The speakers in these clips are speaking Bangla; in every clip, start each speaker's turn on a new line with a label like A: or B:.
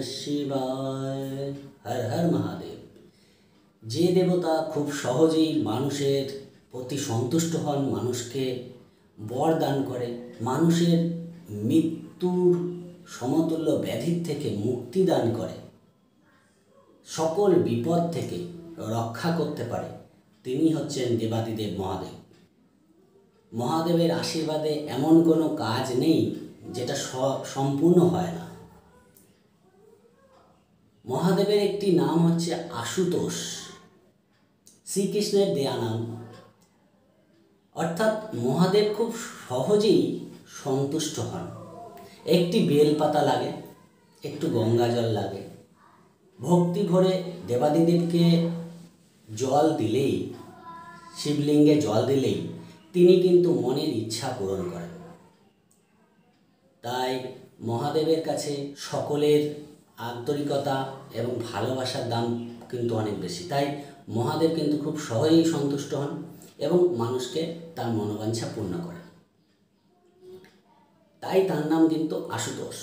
A: শিবায়। হর হর মহাদেব। যে দেবতা খুব সহজেই মানুষের প্রতি সন্তুষ্ট হন, মানুষকে বর দান করে, মানুষের মৃত্যুর সমতুল্য ব্যাধির থেকে মুক্তি দান করে, সকল বিপদ থেকে রক্ষা করতে পারে, তিনি হচ্ছেন দেবাদিদেব মহাদেব। মহাদেবের আশীর্বাদে এমন কোনো কাজ নেই যেটা সম্পূর্ণ হয় না। মহাদেবের একটি নাম হচ্ছে আশুতোষ, শ্রীকৃষ্ণের দেয়া নাম। অর্থাৎ মহাদেব খুব সহজেই সন্তুষ্ট হন। একটি বেলপাতা লাগে, একটু গঙ্গা জল লাগে, ভক্তি ভরে দেবাদিদেবকে জল দিলেই, শিবলিঙ্গে জল দিলেই তিনি কিন্তু মনের ইচ্ছা পূরণ করেন। তাই মহাদেবের কাছে সকলের আন্তরিকতা এবং ভালোবাসার দাম কিন্তু অনেক বেশি। তাই মহাদেব কিন্তু খুব সহজেই সন্তুষ্ট হন এবং মানুষকে তার মনোবাঞ্ছা পূর্ণ করেন। তাই তার নাম কিন্তু আশুতোষ।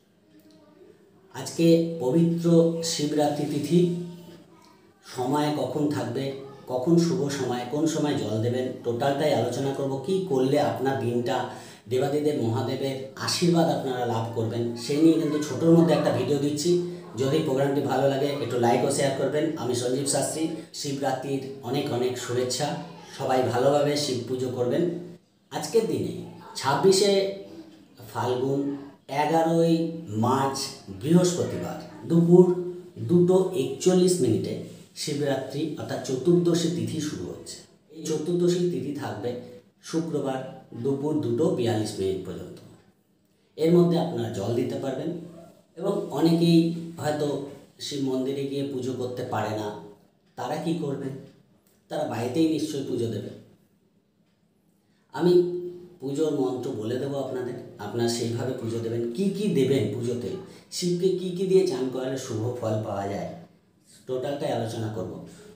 A: আজকে পবিত্র শিবরাত্রি তিথি, সময় কখন থাকবে, কখন শুভ সময়, কোন সময় জল দেবেন, টোটালটাই আলোচনা করব। কি করলে আপনার দিনটা দেবাদিদেব মহাদেবের আশীর্বাদ আপনারা লাভ করবেন, সেই নিয়ে কিন্তু ছোটোর মধ্যে একটা ভিডিও দিচ্ছি। যদি প্রোগ্রামটি ভালো লাগে একটু লাইক ও শেয়ার করবেন। আমি সঞ্জীব শাস্ত্রী। শিবরাত্রির অনেক অনেক শুভেচ্ছা। সবাই ভালোভাবে শিব পুজো করবেন। আজকের দিনে 26শে ফাল্গুন, 11ই মার্চ বৃহস্পতিবার দুপুর 2:41 শিবরাত্রি অর্থাৎ চতুর্দশী তিথি শুরু হচ্ছে। এই চতুর্দশী তিথি থাকবে শুক্রবার দুপুর 2:42 পর্যন্ত। এর মধ্যে আপনারা জল দিতে পারবেন এবং অনেকেই হয়তো শিব মন্দিরে গিয়ে পুজো করতে পারে না। তারা কি করবেন? তারা বাড়িতেই নিশ্চয়ই পুজো দেবে। আমি পুজোর মন্ত্র বলে দেবো আপনাদের, আপনারা সেইভাবে পুজো দেবেন। কি কি দেবেন পুজোতে, শিবকে কি কি দিয়ে চান করালে শুভ ফল পাওয়া যায়, টোটালটাই আলোচনা করব।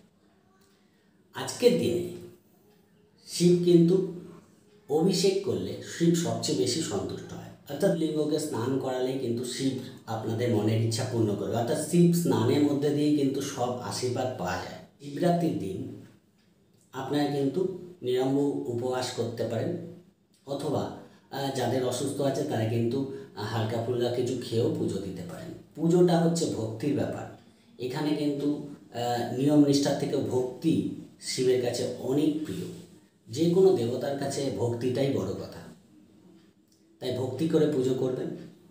A: আজকের দিনে শিব কিন্তু অভিষেক করলে শিব সবচেয়ে বেশি সন্তুষ্ট হয়। অর্থাৎ লিঙ্গকে স্নান করালেই কিন্তু শিব আপনাদের মনের ইচ্ছা পূর্ণ করবে। অর্থাৎ শিব স্নানের মধ্যে দিয়েই কিন্তু সব আশীর্বাদ পাওয়া যায়। শিবরাত্রির দিন আপনারা কিন্তু নিরাম্ব উপবাস করতে পারেন, অথবা যাদের অসুস্থ আছে তারা কিন্তু হালকা ফুলকা কিছু খেয়েও পুজো দিতে পারেন। পুজোটা হচ্ছে ভক্তির ব্যাপার। এখানে কিন্তু নিয়ম নিষ্ঠার থেকে ভক্তি শিবের কাছে অনেক প্রিয়। যে কোনো দেবতার কাছে ভক্তিটাই বড় কথা। তাই ভক্তি করে পুজো করবেন।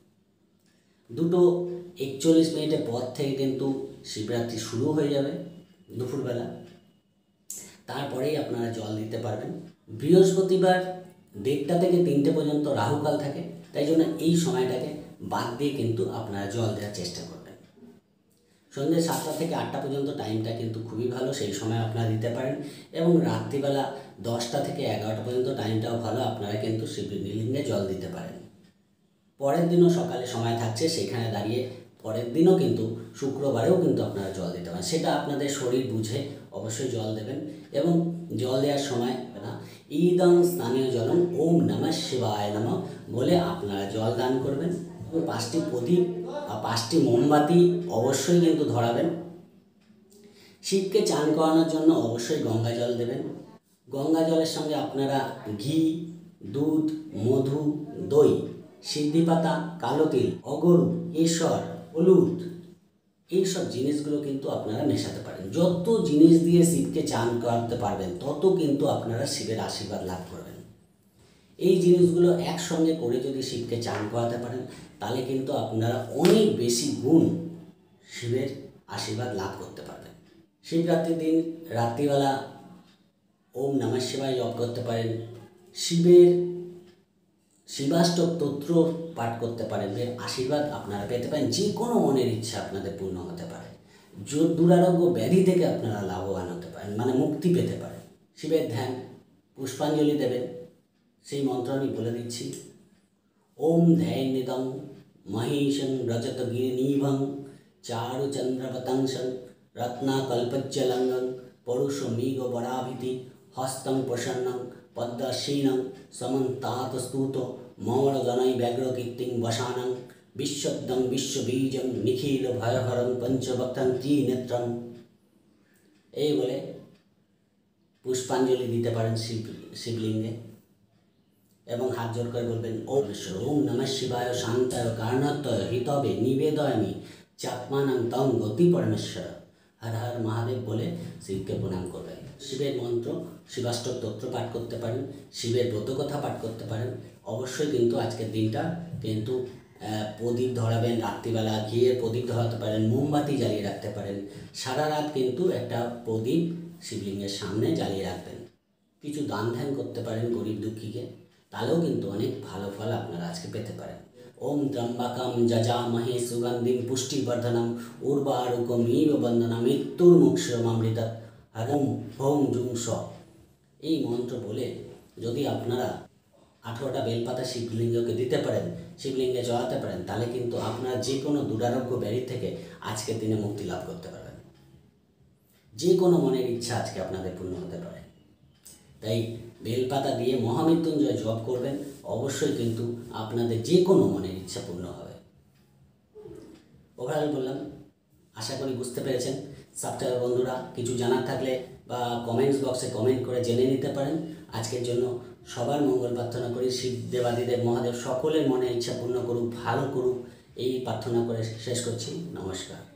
A: 2:41 পর থেকে কিন্তু শিবরাত্রি শুরু হয়ে যাবে দুপুরবেলা। তারপরেই আপনারা জল দিতে পারবেন। বৃহস্পতিবার 1:30 থেকে 3টে পর্যন্ত রাহুকাল থাকে, তাই জন্য এই সময়টাকে বাদ দিয়ে কিন্তু আপনারা জল দেওয়ার চেষ্টা করবেন। সন্ধ্যে 7টা থেকে 8টা পর্যন্ত টাইমটা কিন্তু খুবই ভালো, সেই সময় আপনারা দিতে পারেন। এবং রাত্রিবেলা 10টা থেকে 11টা পর্যন্ত টাইমটাও ভালো, আপনারা কিন্তু শিবলিঙ্গে জল দিতে পারেন। পরের দিনও সকালে সময় থাকছে, সেখানে দাঁড়িয়ে পরের দিনও কিন্তু শুক্রবারেও কিন্তু আপনারা জল দিতে পারেন। সেটা আপনাদের শরীর বুঝে অবশ্যই জল দেবেন। এবং জল দেওয়ার সময় না ইদং স্থানীয় জলম ওম নমঃ শিবায় নমঃ বলে আপনারা জল দান করবেন। 5টি প্রদীপ বা 5টি মোমবাতি অবশ্যই কিন্তু ধরাবেন। শিবকে চান করানোর জন্য অবশ্যই গঙ্গা জল দেবেন। গঙ্গা জলের সঙ্গে আপনারা ঘি, দুধ, মধু, দই, সিদ্ধি পাতা, কালো তিল, অগরু, কেশর, হলুদ, এইসব জিনিসগুলো কিন্তু আপনারা মেশাতে পারেন। যত জিনিস দিয়ে শিবকে চান করাতে পারবেন তত কিন্তু আপনারা শিবের আশীর্বাদ লাভ করবেন। এই জিনিসগুলো একসঙ্গে করে যদি শিবকে চান করাতে পারেন তাহলে কিন্তু আপনারা অনেক বেশি গুণ শিবের আশীর্বাদ লাভ করতে পারবেন। শিবরাত্রির দিন রাত্রিবেলা ওম নমঃ শিবায় জপ করতে পারেন। শিবাষ্টক স্তোত্র পাঠ করতে পারেন। এর আশীর্বাদ আপনারা পেতে পারেন। যে কোনো মনের ইচ্ছা আপনাদের পূর্ণ হতে পারে। দুরারোগ্য ব্যাধি থেকে আপনারা লাভবান হতে পারেন, মানে মুক্তি পেতে পারেন। শিবের ধ্যান, পুষ্পাঞ্জলি দেবেন। সেই মন্ত্র আমি বলে দিচ্ছি। ওম ধ্যানিদং মহিষং রজতগিরিনিভং চারুচন্দ্রপতংসং রত্নাকল্পজ্জলঙ্গং পরুষমীগ বরাভিতি হস্তং প্রসন্নং পদ্মশীনং সমন্তাত স্তূত মৌলগণৈ ব্যগ্রকীর্তিং বসানং বিশ্বদ্যং বিশ্ববীজং নিখিল ভয়হরং পঞ্চবক্তং ত্রিনেত্রং। এই বলে পুষ্পাঞ্জলি দিতে পারেন শিবলিঙ্গে এবং হাত জোর করে বলবেন ওম নমঃ শিবায় শান্তায় কারণাত্ময় হিতবে নিবেদয়ামি চাত্মানাং তং গতি পরমেশ্বর। হর হর মহাদেব বলে শিবকে প্রণাম করবেন। শিবের মন্ত্র শিবাষ্টক স্তোত্র পাঠ করতে পারেন, শিবের ব্রতকথা পাঠ করতে পারেন। অবশ্যই কিন্তু আজকের দিনটা কিন্তু প্রদীপ ধরাবেন, রাত্রিবেলা ঘিয়ের প্রদীপ ধরাতে পারেন, মোমবাতি জ্বালিয়ে রাখতে পারেন। সারা রাত কিন্তু একটা প্রদীপ শিবলিঙ্গের সামনে জ্বালিয়ে রাখবেন। কিছু দান ধ্যান করতে পারেন গরিব দুঃখীকে, তাহলেও কিন্তু অনেক ভালো ফল আপনারা আজকে পেতে পারেন। ওম ত্র্যম্বকম যজামহে সুগন্ধিম পুষ্টিবর্ধনম উর্বারুকমিব বন্দনা মৃত্যুর্মুক্ষীয়মামৃতাৎ। ওম হোম জুং স। এই মন্ত্র বলে যদি আপনারা 18টা বেলপাতা শিবলিঙ্গকে দিতে পারেন, শিবলিঙ্গে জড়াতে পারেন, তাহলে কিন্তু আপনারা যে কোনো দুরারোগ্য ব্যাধি থেকে আজকের দিনে মুক্তি লাভ করতে পারবেন। যে কোনো মনের ইচ্ছা আজকে আপনাদের পূর্ণ হতে পারে। তাই বেলপাতা দিয়ে মহামৃত্যুঞ্জয় জপ করবেন, অবশ্যই কিন্তু আপনাদের যে কোনো মনের ইচ্ছা পূর্ণ হবে। ওভারঅল বললাম, আশা করি বুঝতে পেরেছেন। সাবস্ক্রাইবার বন্ধুরা কিছু জানার থাকলে বা কমেন্টস বক্সে কমেন্ট করে জেনে নিতে পারেন। আজকের জন্য সবার মঙ্গল প্রার্থনা করি। শিব দেবাদিদেব মহাদেব সকলের মনের ইচ্ছা পূর্ণ করুক, ভালো করুক, এই প্রার্থনা করে শেষ করছি। নমস্কার।